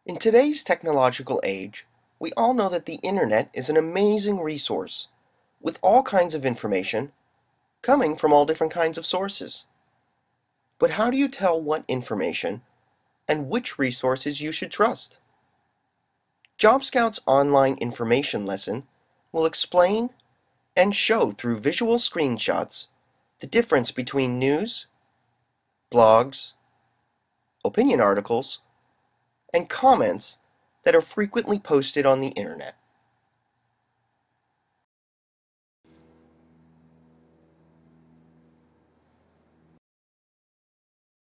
In today's technological age, we all know that the internet is an amazing resource with all kinds of information coming from all different kinds of sources. But how do you tell what information and which resources you should trust? Job Scout's online information lesson will explain and show through visual screenshots the difference between news, blogs, opinion articles, and comments that are frequently posted on the internet.